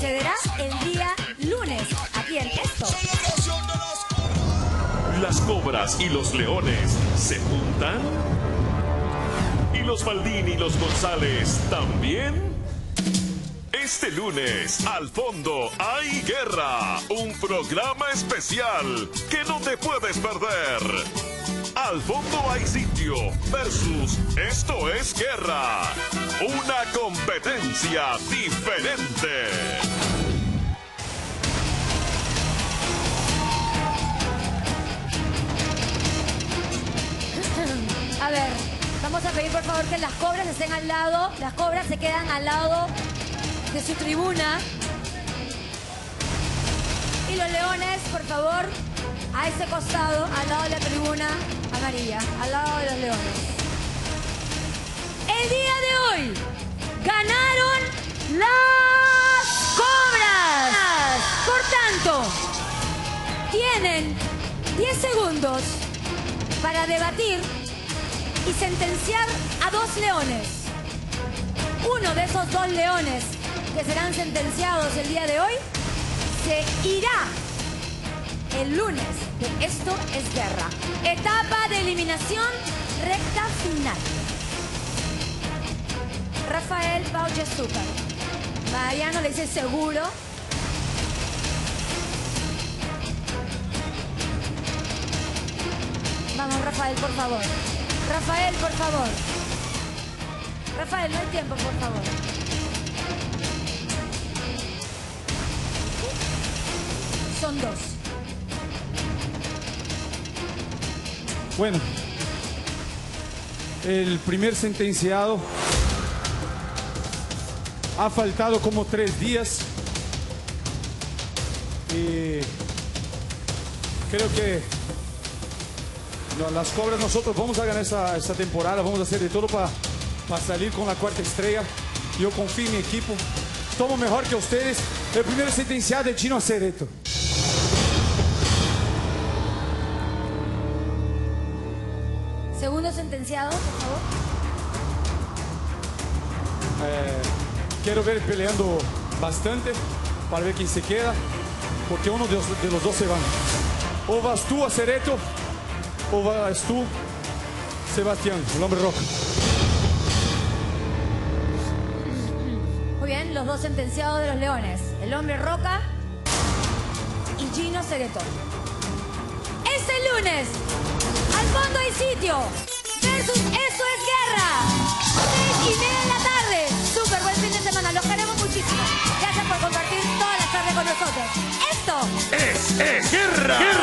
sucederá el día lunes, aquí en Esto. Las cobras y los leones se juntan. ¿Y los Baldini y los González también? Este lunes, Al Fondo hay Guerra, un programa especial que no te puedes perder. Al Fondo hay Sitio versus Esto es Guerra, una competencia diferente. A ver, vamos a pedir por favor que las cobras estén al lado, las cobras se quedan al lado de su tribuna. Y los leones, por favor, a ese costado, al lado de la tribuna amarilla, al lado de los leones. El día de hoy ganaron las cobras. Por tanto, tienen 10 segundos para debatir y sentenciar a 2 leones. Uno de esos 2 leones que serán sentenciados el día de hoy se irá el lunes de Esto es Guerra. Etapa de eliminación, recta final. Rafael Bauche Super. Mariano le dice seguro. Vamos, Rafael, por favor. Rafael, por favor. Rafael, no hay tiempo, por favor. Son 2. Bueno, el primer sentenciado ha faltado como 3 días y creo que las cobras nosotros vamos a ganar esta temporada, vamos a hacer de todo para salir con la 4ª estrella. Yo confío en mi equipo, somos mejor que ustedes. El primer sentenciado es Gino Cereto. Segundo sentenciado, por favor. Quiero ver peleando bastante para ver quién se queda, porque uno de los 2 se van. O vas tú a Cereto, o vas tú, Sebastián, el hombre roca. Muy bien, los 2 sentenciados de los leones. El hombre roca y Gino Cereto. Este lunes, Al Fondo hay Sitio versus Esto es Guerra. 6:30 de la tarde. Súper buen fin de semana. Los queremos muchísimo. Gracias por compartir todas las tardes con nosotros. Esto es Guerra.